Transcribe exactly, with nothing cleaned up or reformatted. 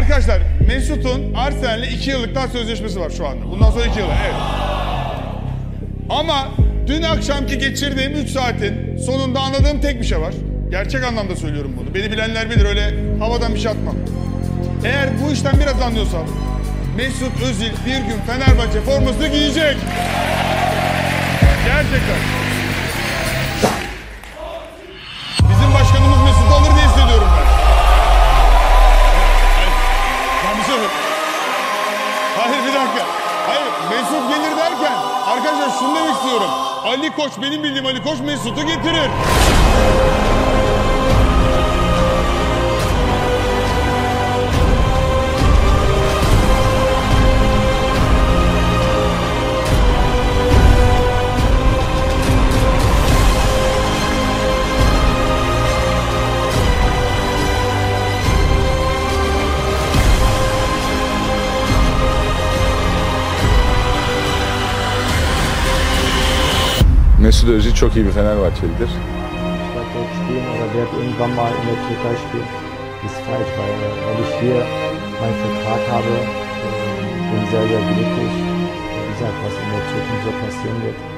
Arkadaşlar Mesut'un Arsenal'le iki yıllık daha sözleşmesi var şu anda. Bundan sonra iki yıl. Evet. Ama dün akşamki geçirdiğim üç saatin sonunda anladığım tek bir şey var. Gerçek anlamda söylüyorum bunu. Beni bilenler bilir, öyle havadan bir şey atmam. Eğer bu işten biraz anlıyorsam Mesut Özil bir gün Fenerbahçe formasını giyecek. Gerçekten. Bizim başkanımız Mesut'u alır diye hissediyorum ben. Ben bir şey yok. Hayır bir dakika. Hayır Mesut gelir derken arkadaşlar şunu demek istiyorum. Ali Koç, benim bildiğim Ali Koç Mesut'u getirir. Mesut Özil çok iyi bir Fenerbahçelidir. Ich werde dort spielen oder werde irgendwann mal in der Türkei spielen. Das ist falsch, weil, weil ich hier meinen Vertrag habe. Bin sehr, sehr glücklich. Wie gesagt, was in der Zukunft so passieren wird.